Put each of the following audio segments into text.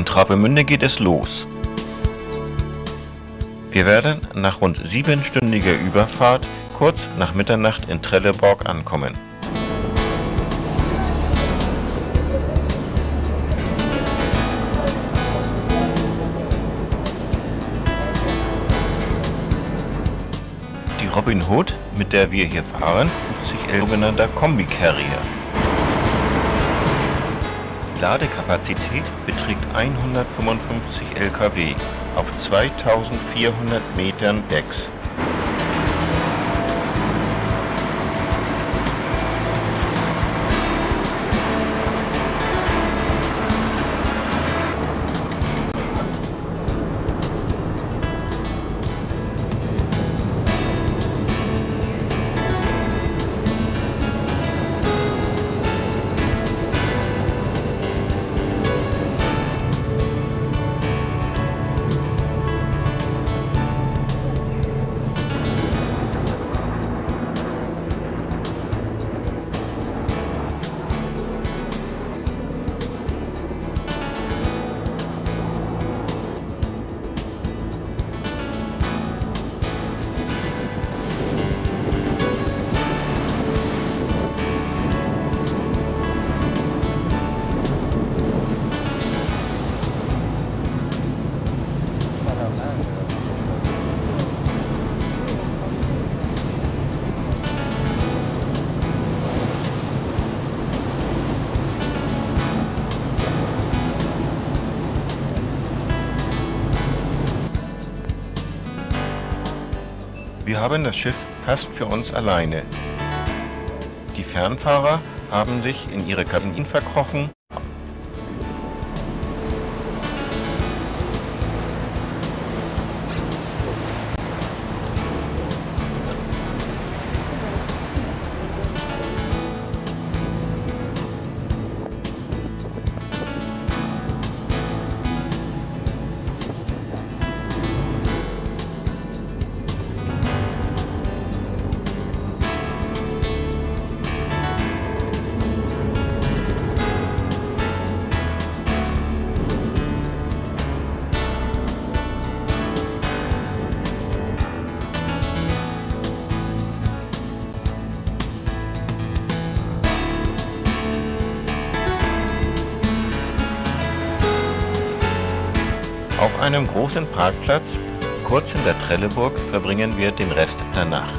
Travemünde geht es los. Wir werden nach rund 7-stündiger Überfahrt kurz nach Mitternacht in Trelleborg ankommen. Die Robin Hood, mit der wir hier fahren, ist ein sogenannter Kombi-Carrier. Die Ladekapazität beträgt 155 Lkw auf 2400 Metern Decks. Wir haben das Schiff fast für uns alleine. Die Fernfahrer haben sich in ihre Kabinen verkrochen. Auf einem großen Parkplatz, kurz hinter Trelleborg, verbringen wir den Rest der Nacht.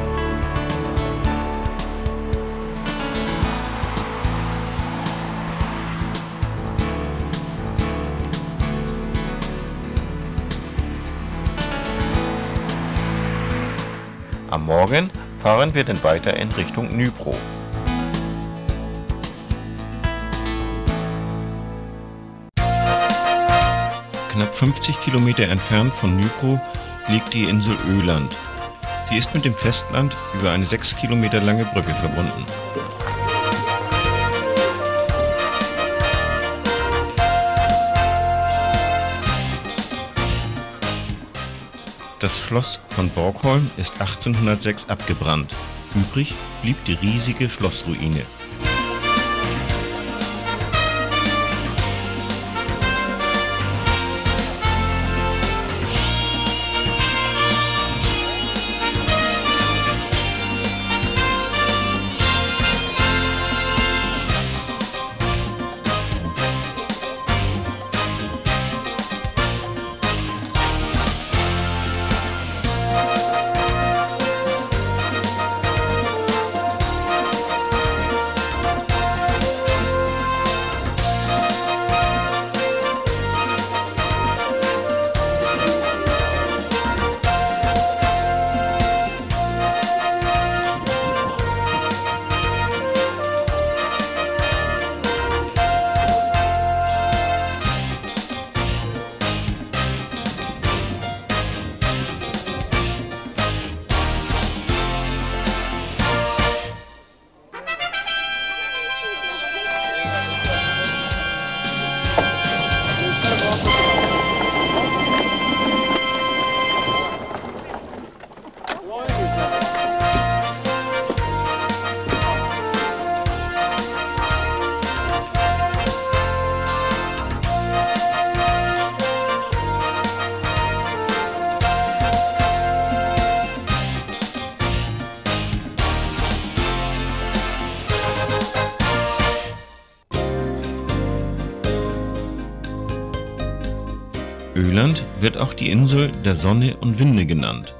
Am Morgen fahren wir dann weiter in Richtung Nybro. Knapp 50 Kilometer entfernt von Nybro liegt die Insel Öland. Sie ist mit dem Festland über eine 6 Kilometer lange Brücke verbunden. Das Schloss von Borgholm ist 1806 abgebrannt. Übrig blieb die riesige Schlossruine. Öland wird auch die Insel der Sonne und Winde genannt.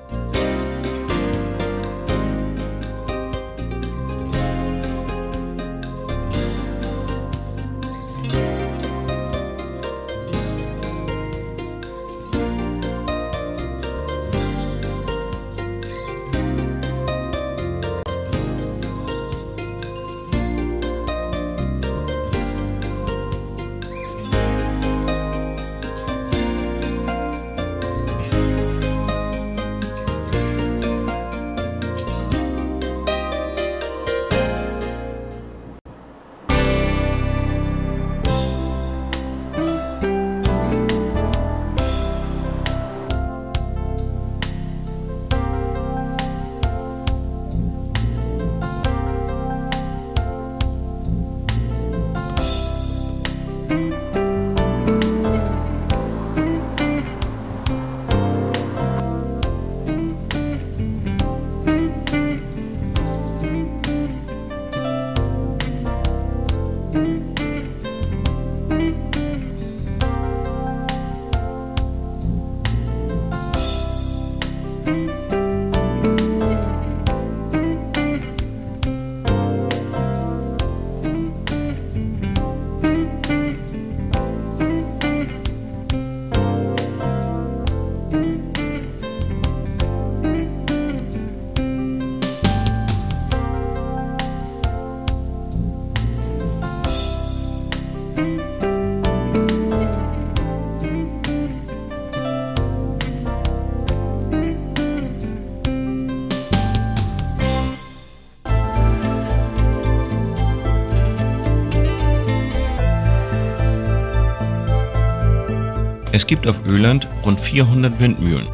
Es gibt auf Öland rund 400 Windmühlen.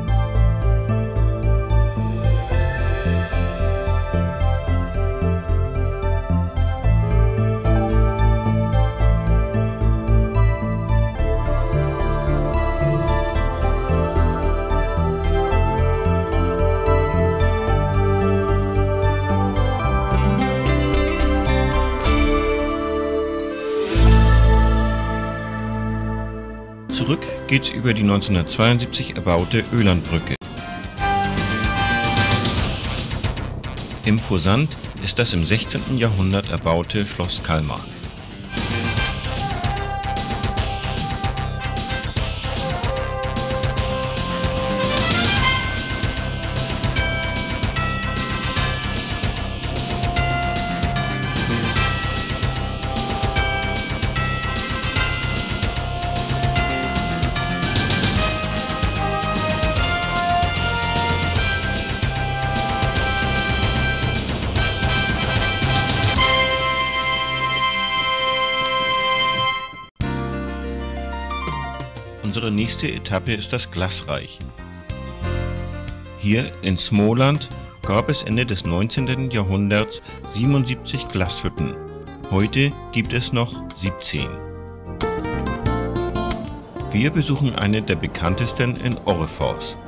Zurück geht's über die 1972 erbaute Ölandbrücke. Imposant ist das im 16. Jahrhundert erbaute Schloss Kalmar. Unsere nächste Etappe ist das Glasreich. Hier in Småland gab es Ende des 19. Jahrhunderts 77 Glashütten. Heute gibt es noch 17. Wir besuchen eine der bekanntesten in Orrefors.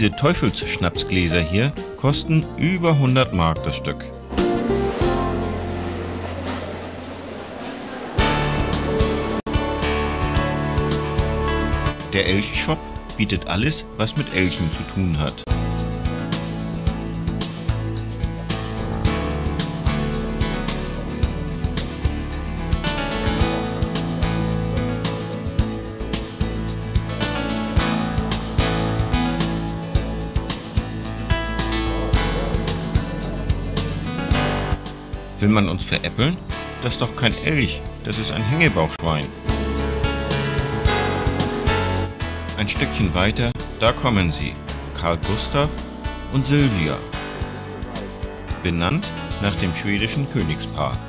Diese Teufelsschnapsgläser hier kosten über 100 Mark das Stück. Der Elchshop bietet alles, was mit Elchen zu tun hat. Will man uns veräppeln? Das ist doch kein Elch, das ist ein Hängebauchschwein. Ein Stückchen weiter, da kommen sie, Karl Gustav und Sylvia, benannt nach dem schwedischen Königspaar.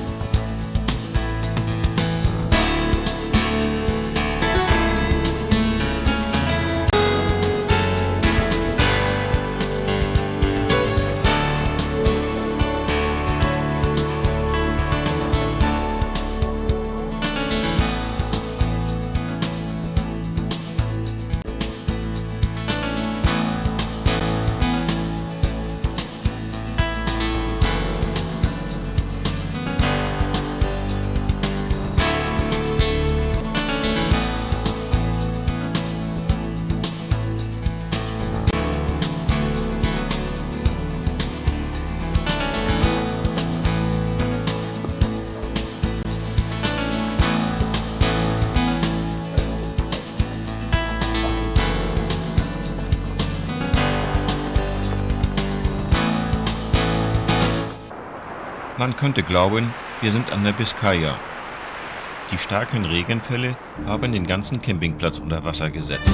Man könnte glauben, wir sind an der Biskaya. Die starken Regenfälle haben den ganzen Campingplatz unter Wasser gesetzt.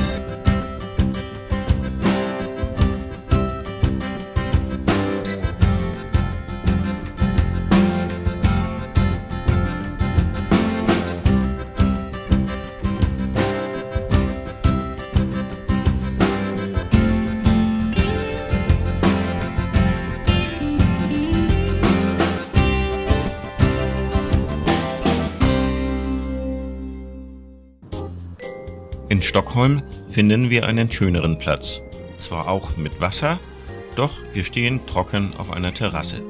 In Stockholm finden wir einen schöneren Platz. Zwar auch mit Wasser, doch wir stehen trocken auf einer Terrasse.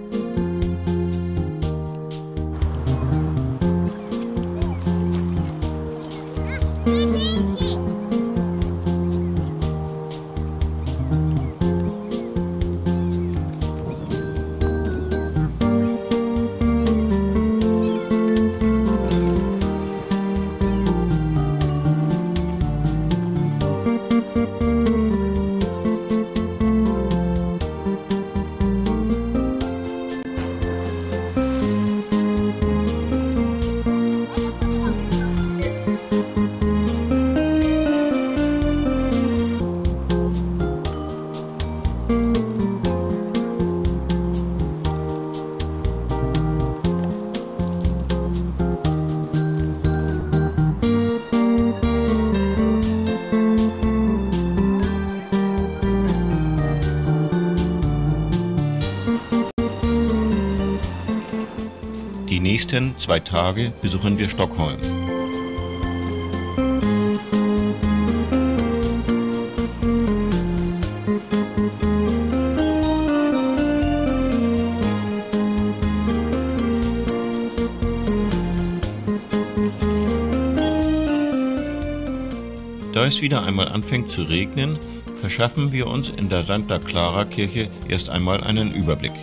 Die nächsten 2 Tage besuchen wir Stockholm. Da es wieder einmal anfängt zu regnen, verschaffen wir uns in der Santa Clara Kirche erst einmal einen Überblick.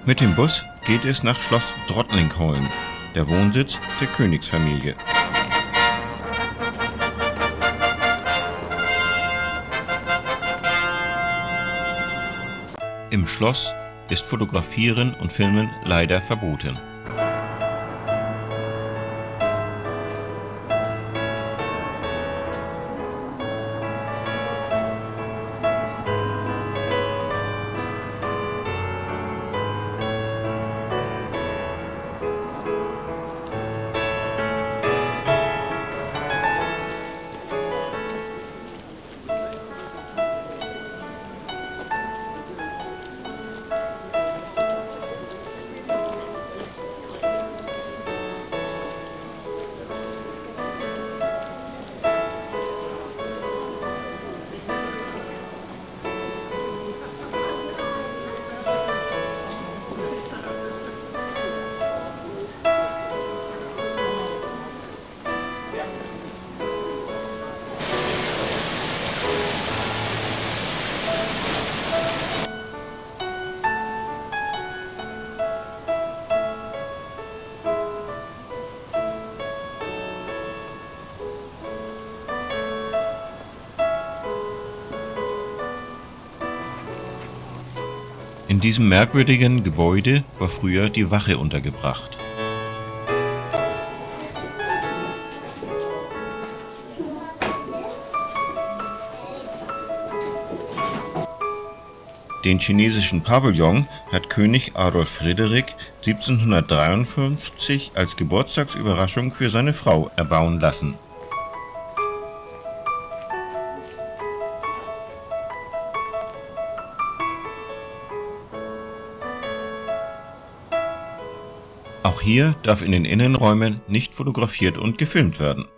Mit dem Bus geht es nach Schloss Drottningholm, der Wohnsitz der Königsfamilie. Im Schloss ist Fotografieren und Filmen leider verboten. In diesem merkwürdigen Gebäude war früher die Wache untergebracht. Den chinesischen Pavillon hat König Adolf Friedrich 1753 als Geburtstagsüberraschung für seine Frau erbauen lassen. Auch hier darf in den Innenräumen nicht fotografiert und gefilmt werden.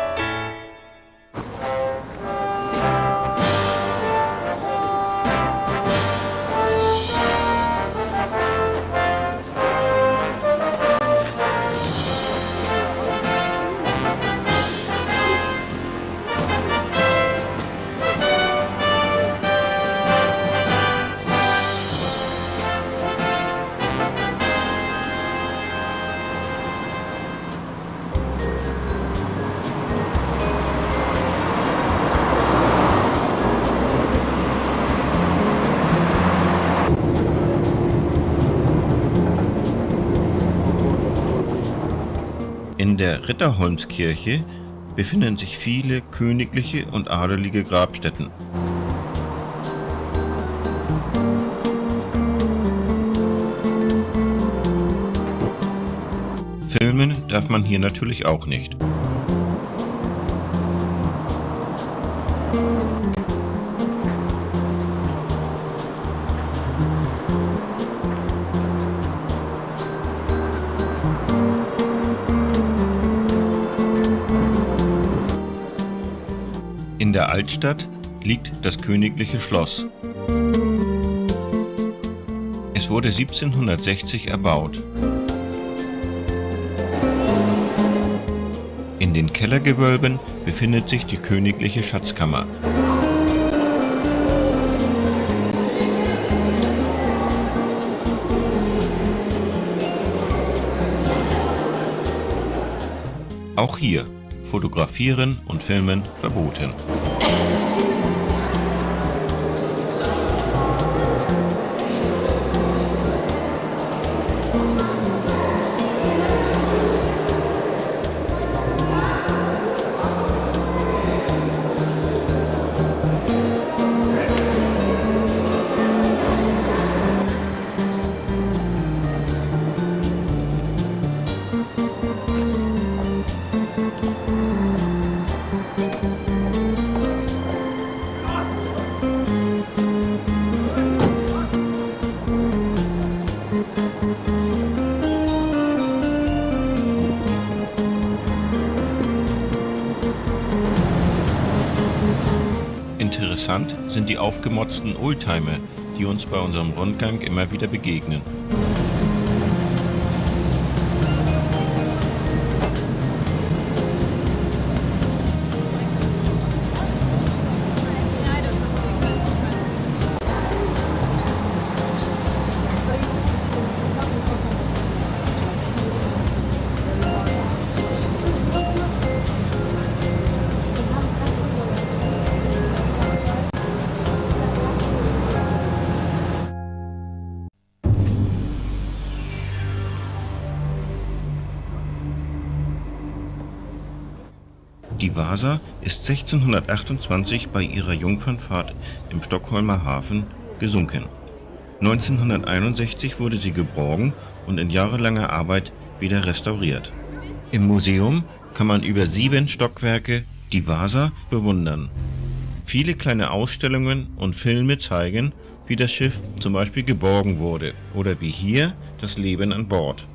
In der Ritterholmskirche befinden sich viele königliche und adelige Grabstätten. Filmen darf man hier natürlich auch nicht. In der Altstadt liegt das königliche Schloss. Es wurde 1760 erbaut. In den Kellergewölben befindet sich die königliche Schatzkammer. Auch hier Fotografieren und Filmen verboten. Interessant sind die aufgemotzten Oldtimer, die uns bei unserem Rundgang immer wieder begegnen. Die Vasa ist 1628 bei ihrer Jungfernfahrt im Stockholmer Hafen gesunken. 1961 wurde sie geborgen und in jahrelanger Arbeit wieder restauriert. Im Museum kann man über 7 Stockwerke die Vasa bewundern. Viele kleine Ausstellungen und Filme zeigen, wie das Schiff zum Beispiel geborgen wurde oder wie hier das Leben an Bord.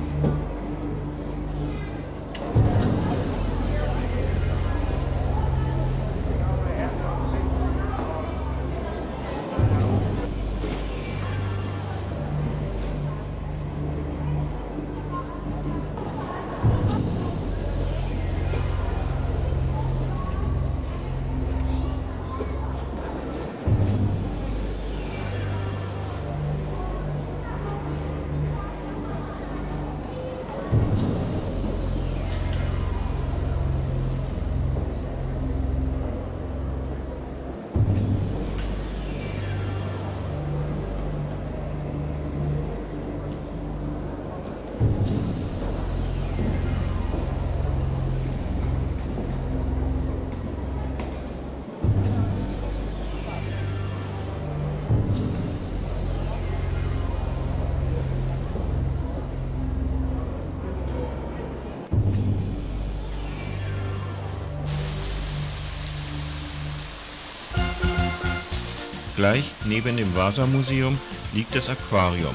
Gleich neben dem Vasa-Museum liegt das Aquarium.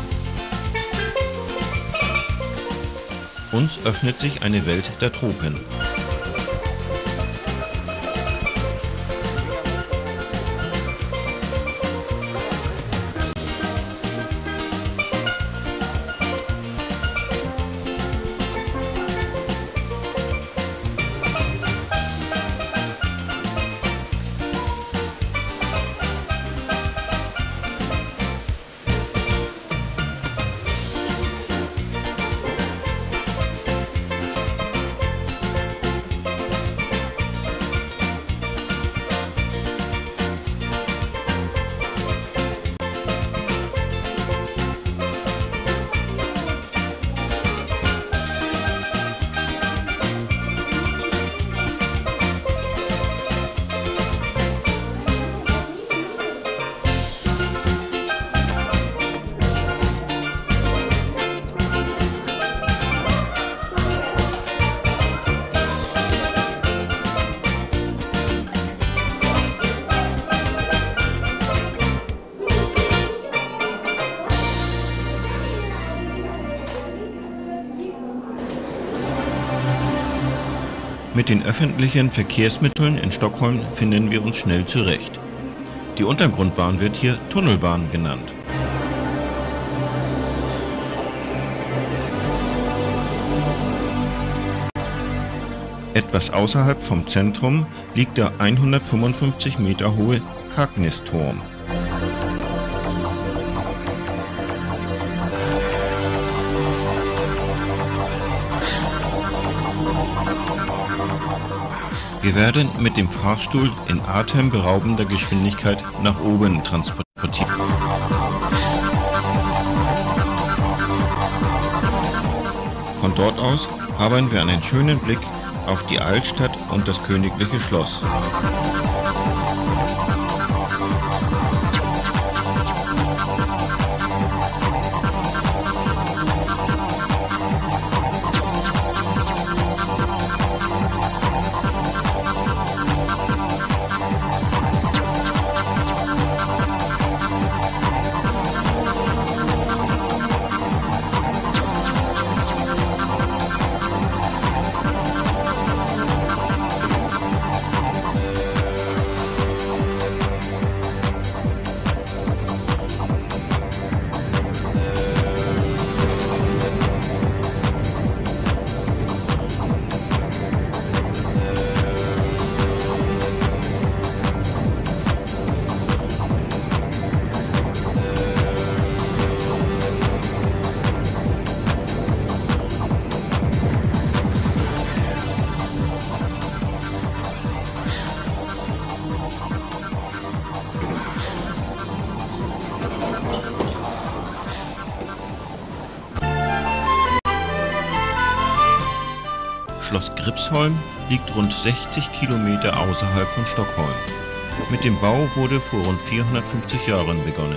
Uns öffnet sich eine Welt der Tropen. Mit den öffentlichen Verkehrsmitteln in Stockholm finden wir uns schnell zurecht. Die Untergrundbahn wird hier Tunnelbahn genannt. Etwas außerhalb vom Zentrum liegt der 155 Meter hohe Kaknästurm. Wir werden mit dem Fahrstuhl in atemberaubender Geschwindigkeit nach oben transportiert. Von dort aus haben wir einen schönen Blick auf die Altstadt und das königliche Schloss. Schloss Gripsholm liegt rund 60 Kilometer außerhalb von Stockholm. Mit dem Bau wurde vor rund 450 Jahren begonnen.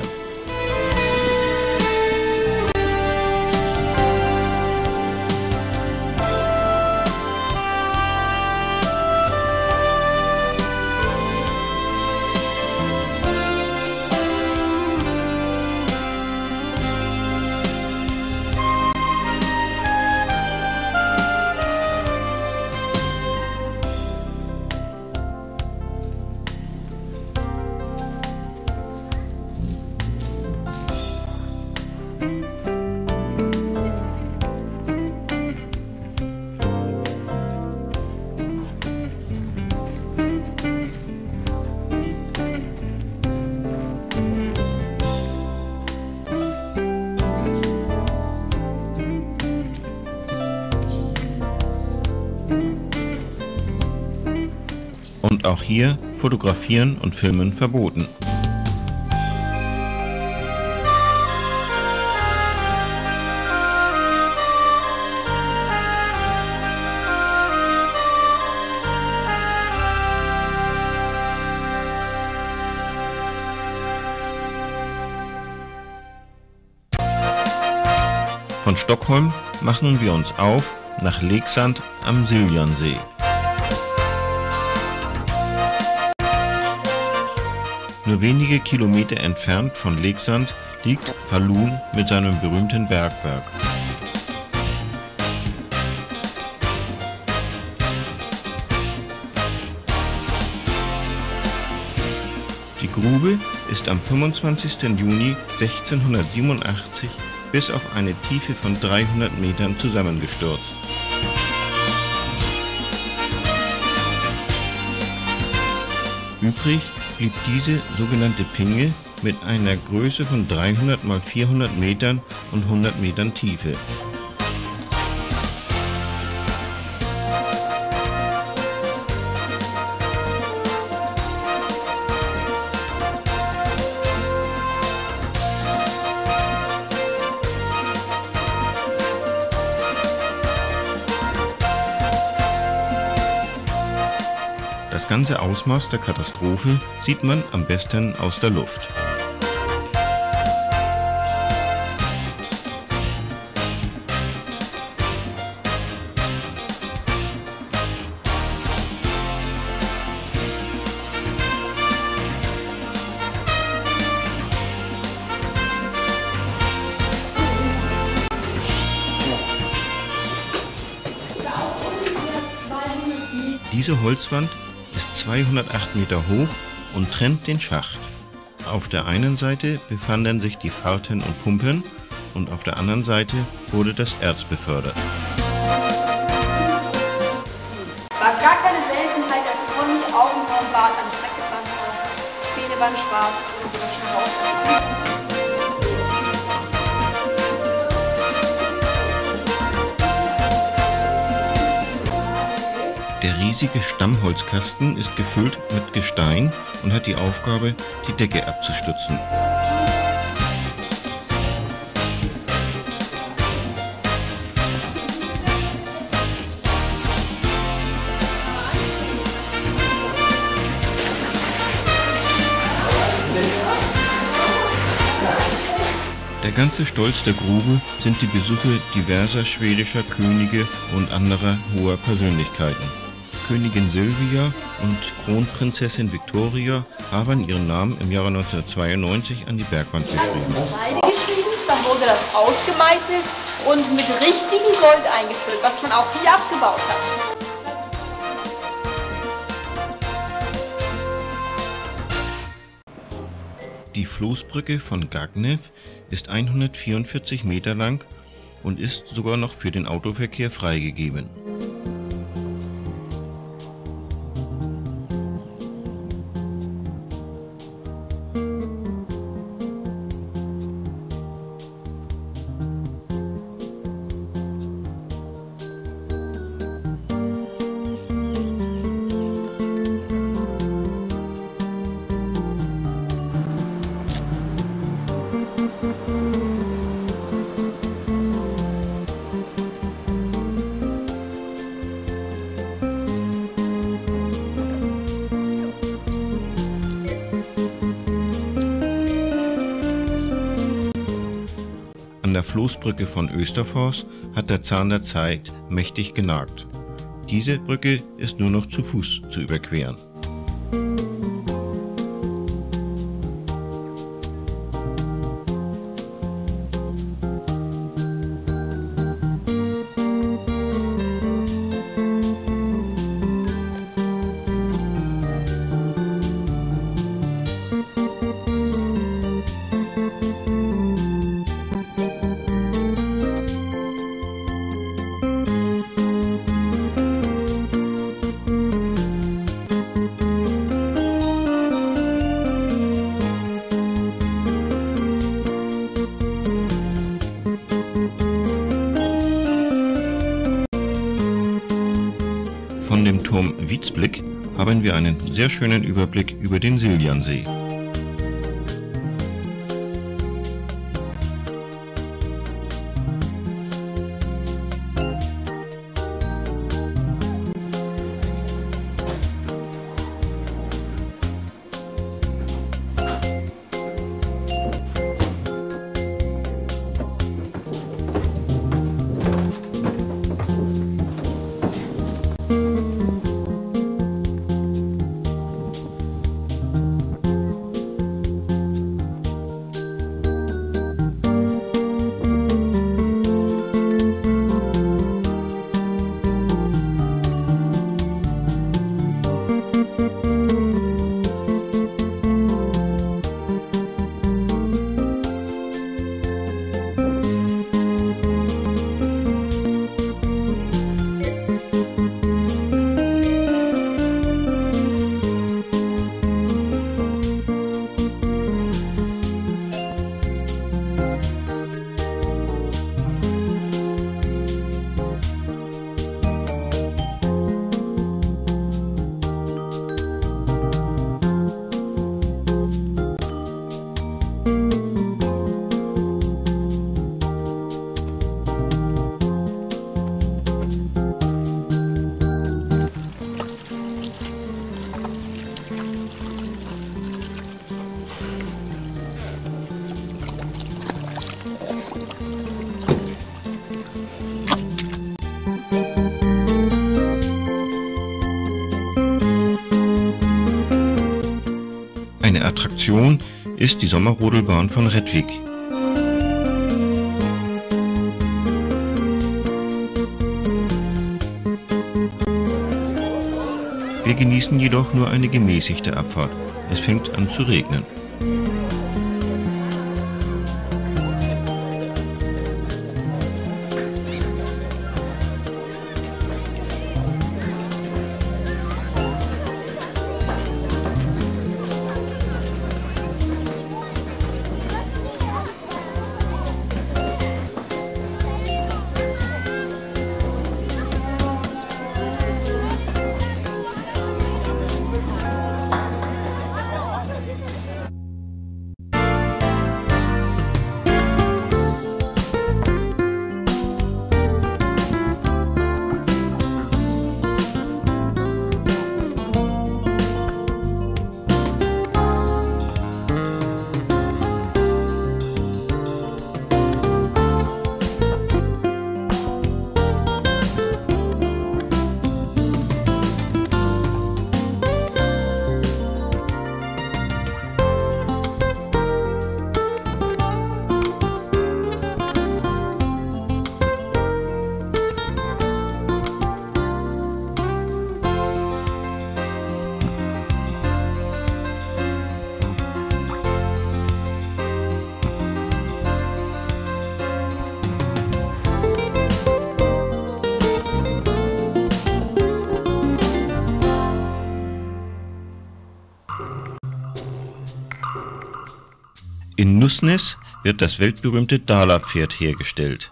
Und auch hier Fotografieren und Filmen verboten. Von Stockholm machen wir uns auf nach Leksand am Siljansee. Nur wenige Kilometer entfernt von Leksand liegt Falun mit seinem berühmten Bergwerk. Die Grube ist am 25. Juni 1687 bis auf eine Tiefe von 300 Metern zusammengestürzt. Übrig blieb diese sogenannte Pinge mit einer Größe von 300 mal 400 Metern und 100 Metern Tiefe. Das ganze Ausmaß der Katastrophe sieht man am besten aus der Luft. Diese Holzwand ist 208 Meter hoch und trennt den Schacht. Auf der einen Seite befanden sich die Fahrten und Pumpen und auf der anderen Seite wurde das Erz befördert. War gar keine Seltenheit, dass Conny Augenbrauenbart ans Weggebrannt war. Zähne waren schwarz und sogar schon rausziehen. Der riesige Stammholzkasten ist gefüllt mit Gestein und hat die Aufgabe, die Decke abzustützen. Der ganze Stolz der Grube sind die Besuche diverser schwedischer Könige und anderer hoher Persönlichkeiten. Königin Silvia und Kronprinzessin Victoria haben ihren Namen im Jahre 1992 an die Bergwand geschrieben. Dann wurde das ausgemeißelt und mit richtigem Gold eingefüllt, was man auch hier abgebaut hat. Die Floßbrücke von Gagnef ist 144 Meter lang und ist sogar noch für den Autoverkehr freigegeben. der Floßbrücke von Österfors hat der Zahn der Zeit mächtig genagt. Diese Brücke ist nur noch zu Fuß zu überqueren. Von dem Turm Witzblick haben wir einen sehr schönen Überblick über den Siljansee. Eine Attraktion ist die Sommerrodelbahn von Rättvik. Wir genießen jedoch nur eine gemäßigte Abfahrt. Es fängt an zu regnen. In Nussnäs wird das weltberühmte Dala-Pferd hergestellt.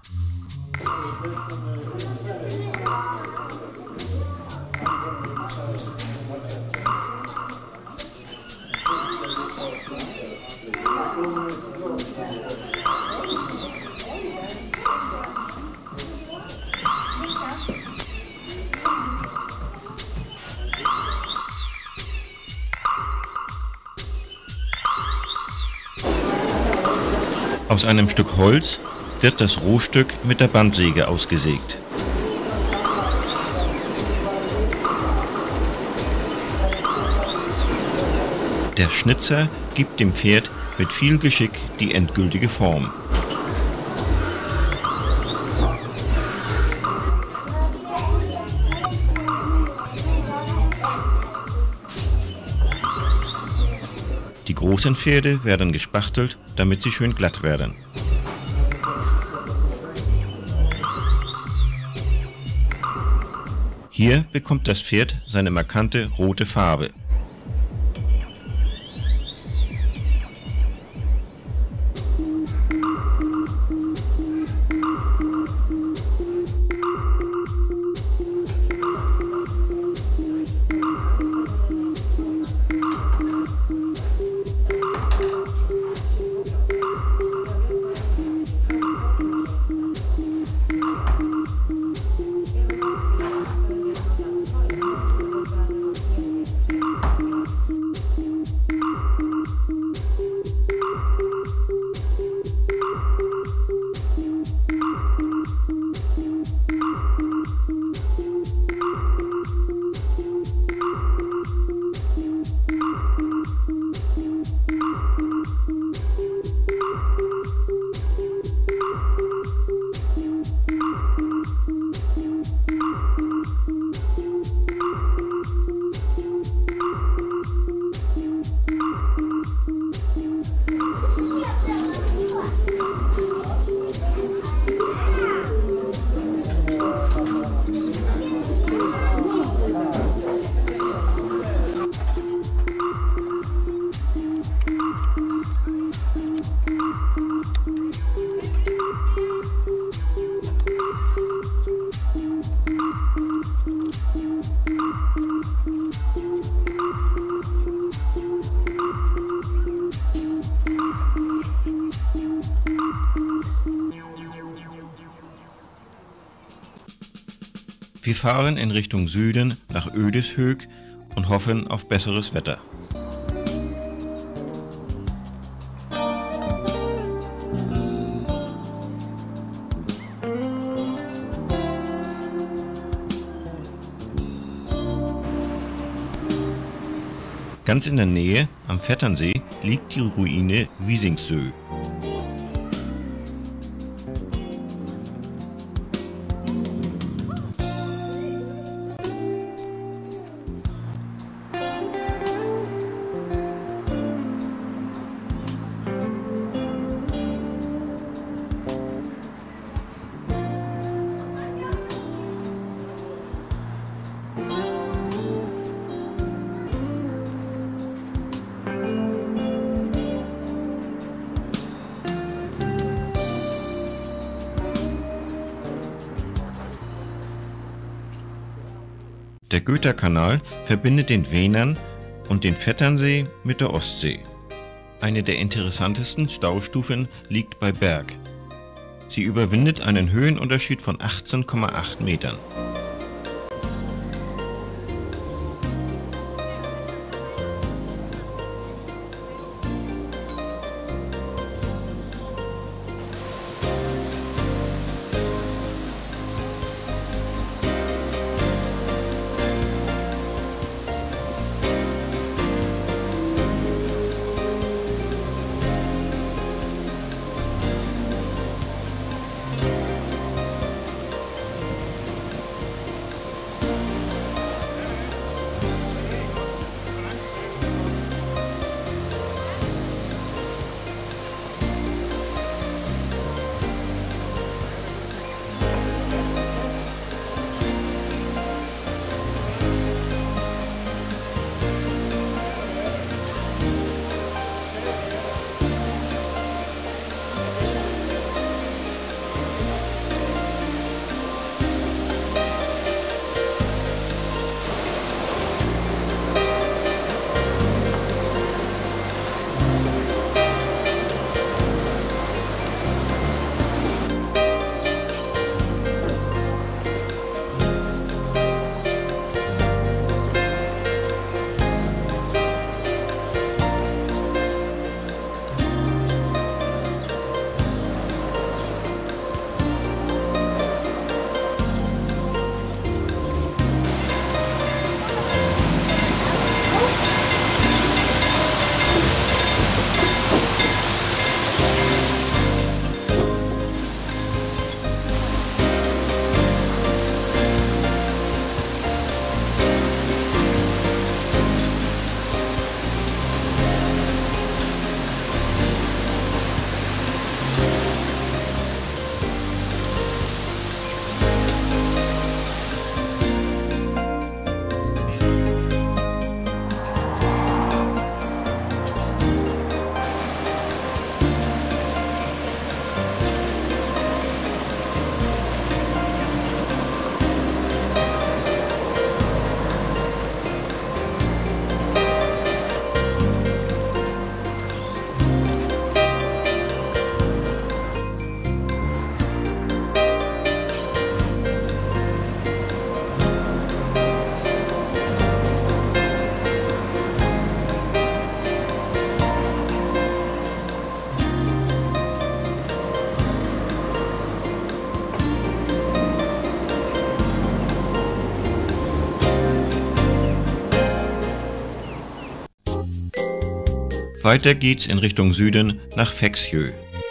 Aus einem Stück Holz wird das Rohstück mit der Bandsäge ausgesägt. Der Schnitzer gibt dem Pferd mit viel Geschick die endgültige Form. Die großen Pferde werden gespachtelt, damit sie schön glatt werden. Hier bekommt das Pferd seine markante rote Farbe. Wir fahren in Richtung Süden nach Ödeshög und hoffen auf besseres Wetter. Ganz in der Nähe, am Vetternsee, liegt die Ruine Wiesingsö. Der Göta-Kanal verbindet den Vänern und den Vetternsee mit der Ostsee. Eine der interessantesten Staustufen liegt bei Berg. Sie überwindet einen Höhenunterschied von 18,8 Metern. Weiter geht's in Richtung Süden nach Växjö.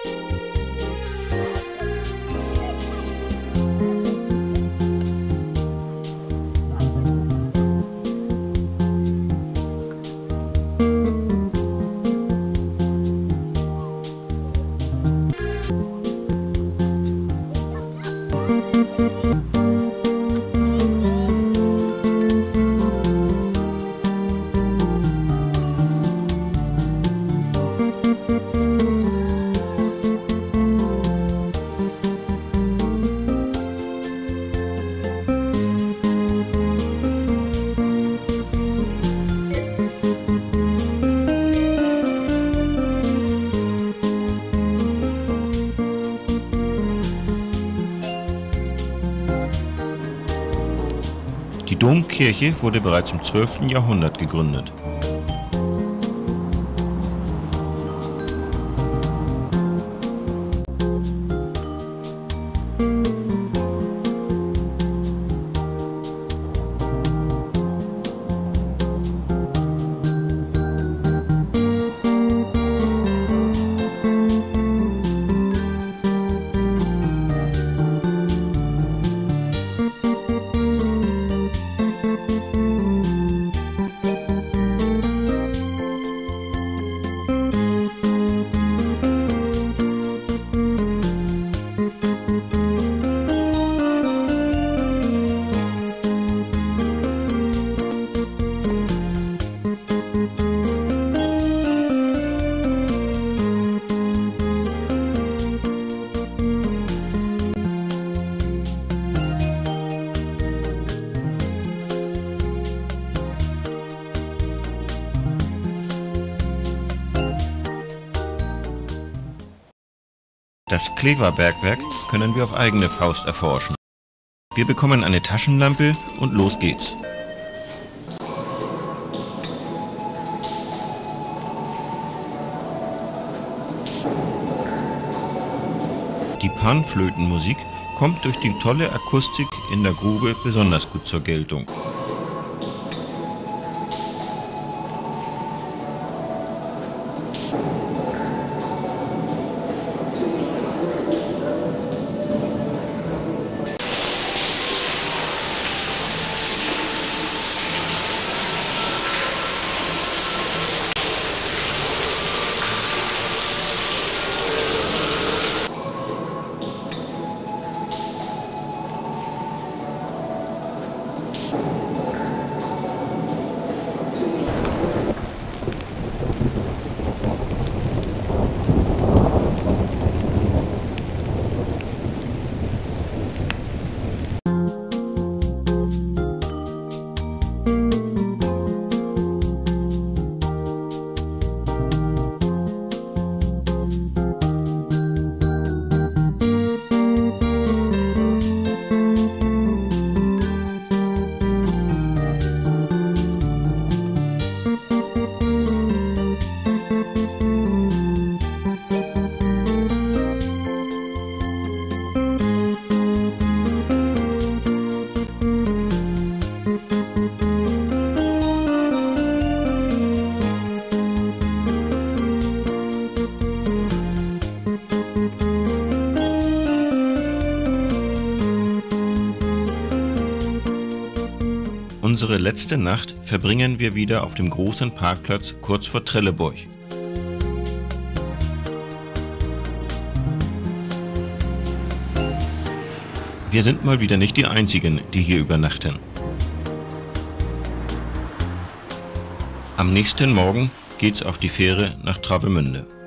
Die Domkirche wurde bereits im 12. Jahrhundert gegründet. Das Kleverbergwerk können wir auf eigene Faust erforschen. Wir bekommen eine Taschenlampe und los geht's. Die Panflötenmusik kommt durch die tolle Akustik in der Grube besonders gut zur Geltung. Unsere letzte Nacht verbringen wir wieder auf dem großen Parkplatz kurz vor Trelleborg. Wir sind mal wieder nicht die Einzigen, die hier übernachten. Am nächsten Morgen geht's auf die Fähre nach Travemünde.